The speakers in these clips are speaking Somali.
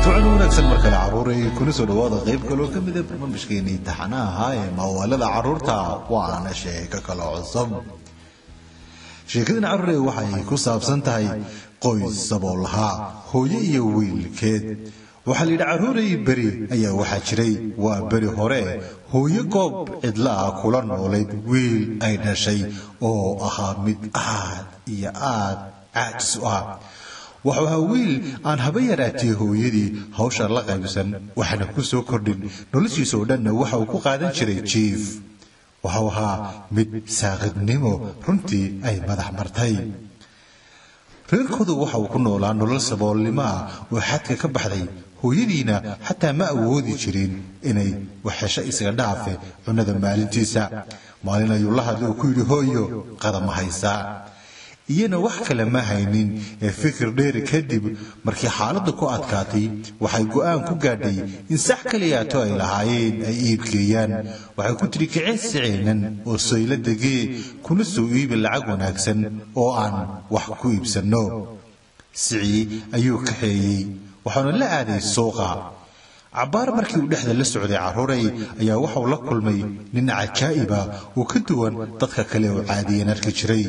wanaagsan marka la caruuray kuna soo dhawaada qayb kale oo kamid ah barnaamijkeena taxanaha ee mawaalada caruurta waana sheeko kale cusub sheekadana caruuray waxay ku saabsan tahay qoys saboolaha hooyo iyo wiilkeed waxa la yiraahdaa caruuray bari ayaa waxa jiray waa bari hore hooyo goob cidla kula nooleed wiil ay dhashay oo ahaa mid aad iyo aad caajis ah waxa wiil aan haba yaraatay hooyadii hawsha la qaybsan waxna ku soo kordhin noloshiisa oo dhan waxa uu ku qaadan jiray jiif waxa ahaa mid saaqidnimo runtii ay madax martay reerkoodu waxa uu ku noolaa nolol saboolnimo oo xadka ka baxday hooyadiina xataa ma awoodi jirin inay waxasho isaga dhaafe cunada maalintiisa maalin ayuu la hadlay oo ku yidhi hooyo qadam haysa iyana wax kale ma haynin ee fikir dheer kadib markii xaaladdu ku adkaatay waxay go'aan ku gaadhay in sax kaliya ay lahaayeen ay iibgeeyaan waxay ku tiri kicin oo sayla degay kuna soo iibi lacag wanaagsan oo aan wax ku iibsano sii ayuu ka xeeyay waxaana la aaday suuqa cabaar markii uu dhexda la socday caruuray ayaa waxa uu la kulmay nin cajaa'iba oo ka duwan dadka kale oo caadiyan arki jiray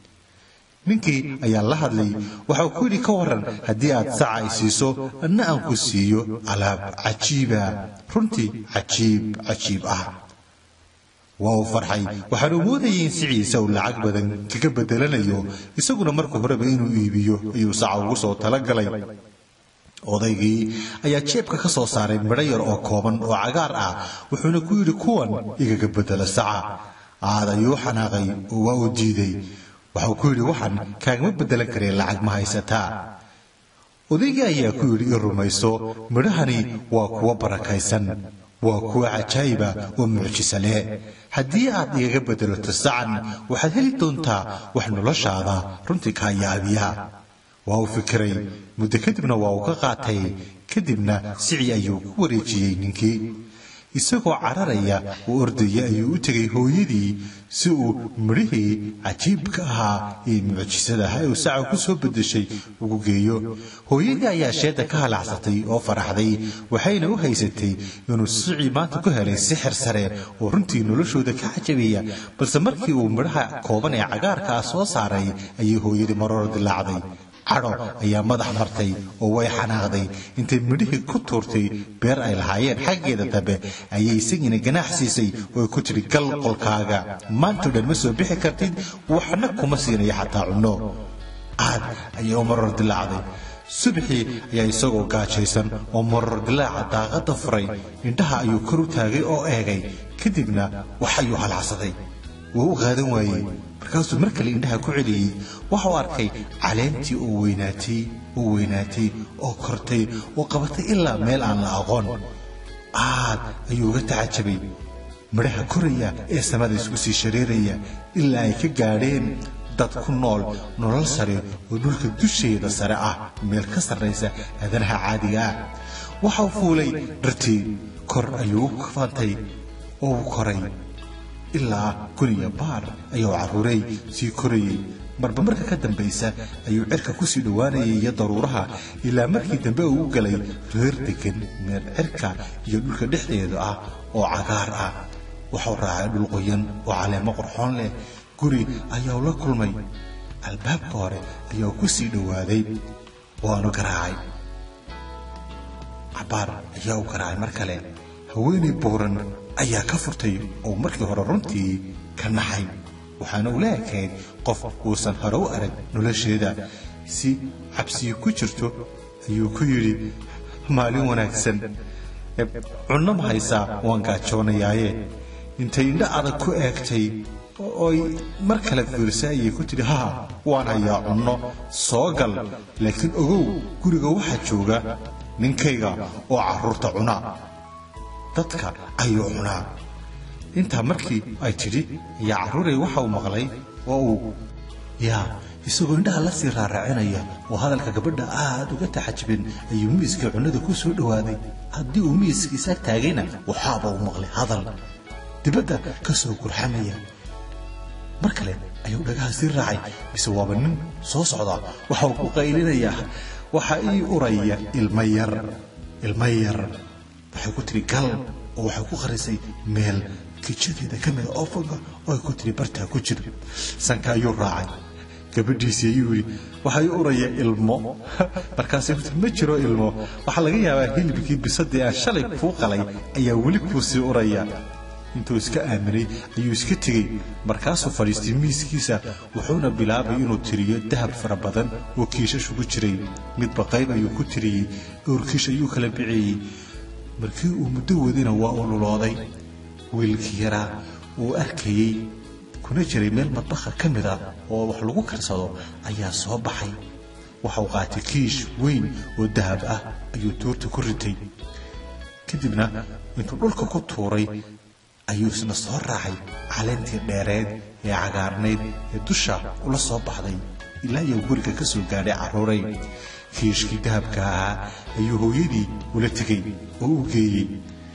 ninkii ayaa la hadlay waxa uu ku yiri ka waran hadii aad saacay siiso anna aan ku siiyo alaab cajiiba runtii cajiib ah waa farxay waxa uu moodayay siciisa oo lacag badan kaga bedelanayo isaguna markuu horeba inuu iibiyo ayuu saac ugu soo talagalay odaygii ayaa jeebka ka soo saaray midho yar oo kooban oo cagaar ah wuxuuna ku yiri kuwan igaga bedela saaca aadayuu xanaaqay oo waa u diiday waxa ku yiri waxaan kaagama bedelan karay lacag ma haysataa odaygii ayaa ku yiri rumayso midhahani waa kuwa barakaysan waa kuwa cajaayiba oo mucjiso leh haddii aad igaga bedelato sacan waxaad heli doontaa wax noloshaada runtii ka yaabiya waa uu fikiray muddo kadibna waa uu ka qaatay kadibna sicii ayuu ku wareejiyey ninkii isagoo cararaya oo ordaya ayuu u tagay hooyadii si uu midhihii cajiibka ahaa ee mucjisada ahaa uu saca ku soo bedeshay ugu geeyo hooyadii ayaa sheeda ka halacsatay oo faraxday waxayna u haysatay inuu sicii maanta ku helay sixir sare oo runtii noloshooda ka cajabiya balse markii uu midhaha kooban ee cagaarka soo saaray ayay hooyadii maror dilaacday caro ayaa madax martay oo way xanaaqday intay midhihii ku tuurtay beer ay lahaayeen xaggeeda dambe ayay isagina ganaax siisay oo ku tiri gal qolkaaga maanta dhan ma soo bixi kartid waxna kuma siinayo xataa cunno aad ayay maror dilaacday subixii ayaa isagoo gaajaysan oo maror dilaaca daaqada furay indhaha ayuu kor u taagay oo eegay kadibna wax ayuu halacsaday wuu u qaadan waayey markaasuu mar kale indhaha ku celiyey waxa uu arkay caleentii oo weynaatay oo kortay oo qabatay ilaa meel aan la aqoon aad ayuu uga tacajabay midhaha koraya ee samada isku sii shareeraya ilaa ay ka gaadheen dad ku nool nolol sare oo dhulka dusheeda sare ah meel ka sarraysa aadanaha caadiga ah waxa uu fuulay dhartii kor ayuu u kafantay oo u koray ilaa guriga baar ayuu caruuray sii korayay marba marka ka dambaysa ayuu cirka ku sii dhawaanayay iyo daruuraha ilaa markii dambe uu galay reer degan meel cirka iyo dhulka dhexdeeda ah oo cagaar ah wuxuu raacay dhul qoyan oo caleemo qurxoon leh guri ayuu la kulmay albaabka hore ayuu ku sii dhawaaday waanu garaacay cabaar ayaa u garaacay mar kale haweeney booran ayaa ka furtay oo markii hore runtii ka naxay waxaana uu leekayd qof uusan hore u arag nolosheeda si cabsiyo ku jirto ayuu ku yidhi maalin wanaagsan cunno ma haysaa waan gaajoonayaaye intay indho adag ku eegtay ooy mar kale fiirsay ayay ku tidhi haa waan hayaa cunno soo gal laakiin ogow guriga waxaa jooga ninkayga oo carruurta cuna dadka ayuu cunaa intaa markii ay tidhi ayaa caruuray waxa uu maqlay oo uu isagoo indhaha la sii raaraacinaya oo hadalka gabadha aad uga taxajibin ayuu miiska cunada ku soo dhawaaday haddii uu miiskiisa taagayna waxaaba uu maqlay hadal dibadda ka soo gurxamaya mar kale ayuu dhagaha sii raacay mise waaba nin soo socda waxa uu ku qaylinayaa waxa ii uraya ilma yar ilma yar waxay ku tiri gal oo waxay ku qarisay meel kijadeeda ka mid oo foga oo ku tiri barta ku jir sanka ayuu raacay gabadhiisii ayuu yiri waxay uraya ilmo markaas ma jiro ilmo waxa laga yaabaa hilibkii bisadii aan shalay ku qalay ayaa wali ku sii uraya intuu iska aaminay ayuu iska tagay markaasuu fariistay miiskiisa wuxuuna bilaabay inuu tiriyo dahab fara badan oo kiishash ugu jiray midba qayb ayuu ku tiriyay urkiish ayuu kala bixiyay markii uu muddo wadina waa uu lulooday wiilkii yaraa uu arkayay kuna jiray meel madbaxa ka mid ah oo wax lagu karsado ayaa soo baxay waxa uu qaatay kiish weyn oo dahab ah ayuu tuurta ku ritay kadibna intuu dhulka ku tuuray ayuu isna soo raacay caleentii dheereed ee cagaarnayd ee dusha ula soo baxday ilaa iyo guriga ka soo gaadhay carruuray kiishkii dahabka ahaa ayuu hooyadii ula tegay oo u geeyey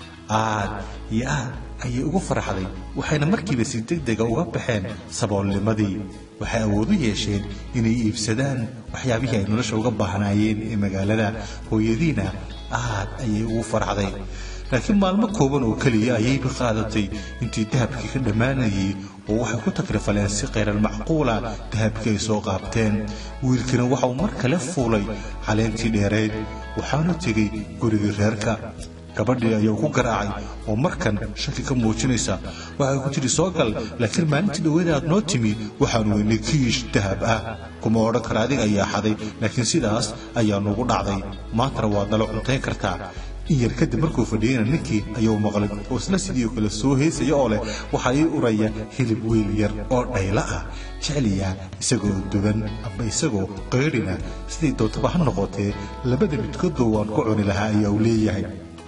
aad iyo aad ayay ugu farxday waxayna markiiba si degdega uga baxeen saboolnimadii waxay awood u yeesheen inay iibsadaan waxyaabihii ay nolosha uga baahnaayeen ee magaalada hooyadiina aad ayay ugu farxday laakiin maalmo kooban oo kaliya ayay qaadatay intii dahabkii ka dhamaanayay oo waxay ku takrifaleen si qeyran macquula dahabkii ay soo qaabteen wiilkina waxa uu mar kale fuulay caleentii dheereed waxaana tegay gurigii reerka gabadhii ayaa ku garaacay oo markan shaki ka muujinaysa waxay ku tiri soo gal laakiin maalintii dhaweed aad noo timi waxaan weynay kiish dahab ah kuma odhan kara adiga ayaa xaday laakiin sidaas ayaa nugu dhacday maantana waad nala cuntayn kartaa in yar kadib markuu fadhiyeyna ninkii ayuu maqlay oo isna sidii kale soo heesaya oo leh waxa ii uraya hilib wiil yar oo dhayla ah jeceliya isagoo duban ama isagoo qeyrina sidii doontaba ha noqotee labada midkoodba waan ku cuni lahaa ayaa uu leeyahay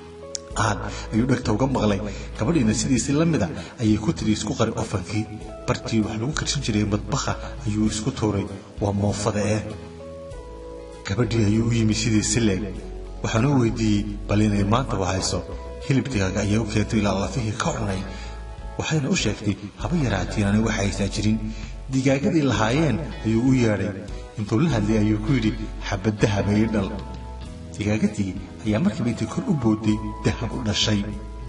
aad ayuu dhegta uga maqlay gabadhiina sidiisii la mida ayay ku tiri isku qari ofankii bartii wax lagu karsan jiray madbaxa ayuu isku tuuray waa moofada gabadhii ayuu u yimi sidiisi leeg waxaanu weydiiyey bal inay maanta wahayso hilib digaaga ayaa u keentay ilaa lafihii ka cunay waxayna u sheegtay haba yaraatiin aanay wax haysaa jirin digaagadii lahaayeen ayuu u yeedhay intuu la hadlay ayuu ku yidhi xabad dahab ay dhal digaagadii ayaa markiiba intay kor u booday dahab u dhashay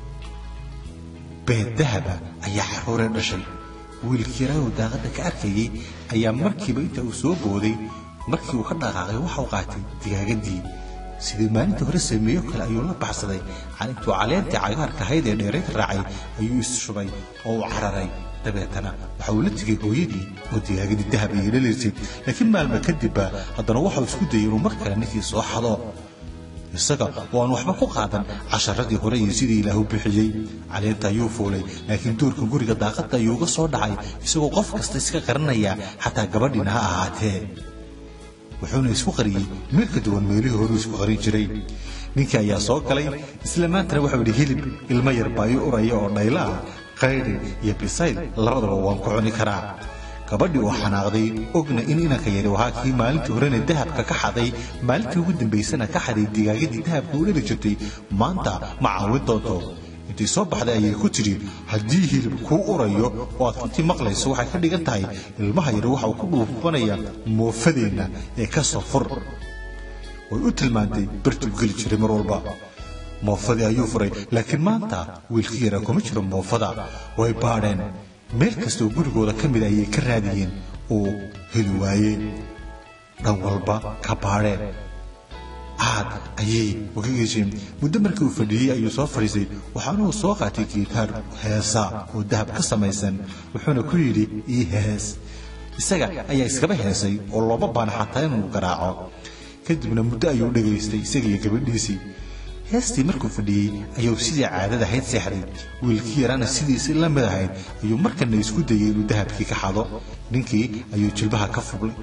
beed dahaba ayaa carruuree dhashay wiilkii yaraa oo daaqadda ka arkayay ayaa markiiba inta uu soo booday markii uu ka dhaqaaqay waxa uu qaatay digaagadii sidii maalintii hore sameeyo kale ayuu la baxsaday intuu caleentii cagaarka ahayd ee dheereed raacay ayuu isshubay oo uu cararay dabeetana waxa uu la tegay hooyadii oo digaagadii dahab ay dhalirsay laakiin maalmo kadibba haddana waxau isku dayay inuu mar kale ninkii soo xado isaga oo aan waxba ku qaadan casharadii hore iyo sidii ilaahu bixiyey caleenta ayuu fuulay laakiin duurka guriga daaqadda ayuu uga soo dhacay isagoo qof kasta iska qaranaya xataa gabadhiina ha ahaatee wuxuuna isku qariyey meel ka duwan meelihii hore isku qarin jiray ninkii ayaa soo galay isla maantana waxau yidhi hilib ilmo yar baa ii uraya oo dhayla ah qayri iyo bisayl labadaba waan ku cuni karaa gabadhii oo xanaaqday ogna in inanka yari wahaa kii maalintii horena dahabka ka xaday maalintii ugu dambaysana ka xaday digaagadii dahabka u dhali jirtay maanta ma caawin doonto intii soo baxday ayay ku tiri haddii hilib kuu urayo oo aad runtii maqlayso waxay ka dhigan tahay ilmaha yari waxa uu ku dhuufanaya moofadeenna ee ka soo fur way u tilmaantay bartuu geli jiray mar walba moofadii ayuu furay laakiin maanta wiilkii yaraa kuma jiro moofada way baadheen meel kastoo gurigooda ka mid ayay ka raadiyeen oo heli waayeen dhan walba ka baadheen aad ayay uga gesheen muddo markii uu fadhiyey ayuu soo fadhiisay waxaana uu soo qaatay gitaar heesa oo dahab ka samaysan wuxuuna ku yidhi ii hees isaga ayaa iskaba heesay oo looma baana xataa inuu garaaco kadibna muddo ayuu dhegaystay isaga iyo gabadhiisii heestii markuu fadhiyey ayuu sidii caadada ahayd seexday wiilkii yaraana sidiisii la mid ahayd ayuu markana isku dayay inuu dahabkii ka xado ninkii ayuu jilbaha ka fublay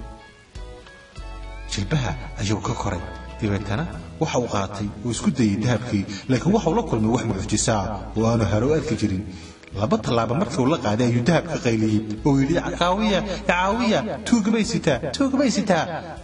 jilbaha ayuu ka koray dabeetana waxa uu qaatay oo isku dayay dahabkii laakiin waxau la kulmay wax mucjisaa oo aanu haro arki jirin laba tallaaba markii uu la qaaday ayuu dahab ka qayliyey oo yidhi caawiya tuugabay sitaa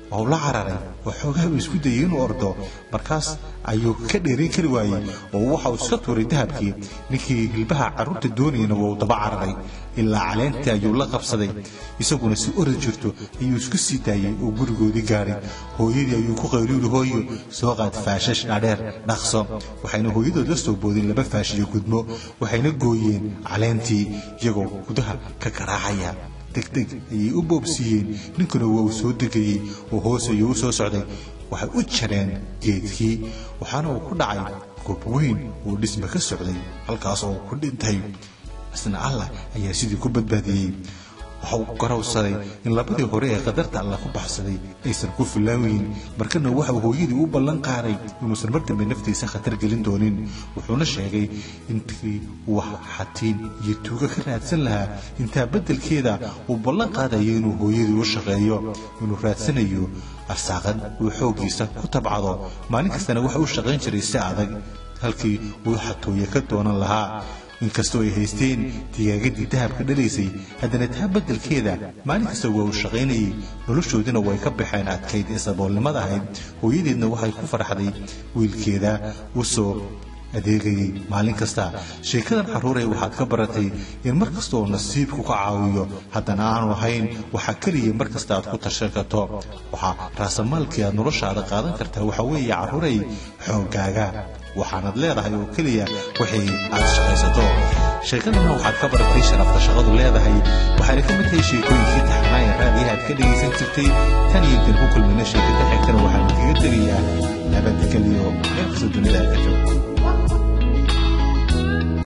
oo la cararay waxoogaa isku dayay inuu ordo markaas ayuu ka dheerin kari waayay oo waxa uu iska tuuray dahabkii ninkii hilbaha carruurta doonayna wuu daba cararay ilaa caleentii ayuu la qabsaday isaguna si orod jirto ayuu isku sii daayay oo gurigoodii gaaray hooyadii ayuu ku qayluuli hooyo soo qaad faashash dhaadheer dhaqso waxayna hooyadood la soo boodeen 2 faash iyo gudmo waxayna gooyeen caleentii iyagoo gudaha ka garaacaya degdeg ayay u boobsiiyeen ninkuna waa uu soo degayay oo hoos ayuu u soo socday waxay u jareen geedkii waxaana uu ku dhacay goob weyn oo dhisme ka socday halkaas oo ku dhintay isna Allah ayaa sidii ku badbaadiyay waxa uu garawsaday in labadii hore ee qadarta Allah ku baxsaday aysan ku filaawin markana waxa uu hooyadii u ballan qaaday inuusan mar dambe naftiisa khatar gelin doonin wuxuuna sheegay intii wax xatiin iyo tuuga ka raadsan lahaa inta bedelkeeda uu ballan qaadayo inuu hooyadii u shaqeeyo inuu raadsanayo arsaaqad uu xoogiisa ku tabcado maalin kastana waxa uu shaqayn jiray si adag halkii uu xatooye ka doonan lahaa inkastoo ay haysteen digaagadii dahabka dhalaysay haddana taa bedelkeeda maalin kasta waa uu shaqaynayay noloshoodina way ka baxeen adkayd ee saboolnimada ahayd hooyadeedna waxay ku farxday wiilkeeda u soo adeegayay maalin kasta sheekadan carruurey waxaad ka baratay in mar kasta oo nasiibku ka caawiyo haddana aanu ahayn waxaa keliya mar kasta aad ku tashan karto waxaa raasamaalkii aad noloshaada qaadan kartaa waxa weeye carruurey xooggaaga waxaanad leedahay oo keliya wixii aad shaqaysato sheekadana waxaad ka baratay sharafta shaqadu leedahay waxayna ka mid tahay sheekooyinkii taxanaaya raadiyaha aad ka dhegaysan jirtay tan iyo intaan ku kulmayna sheekada xigtana waxaan kaga tegayaa nabadgelyo meel kasta dunida ka joogto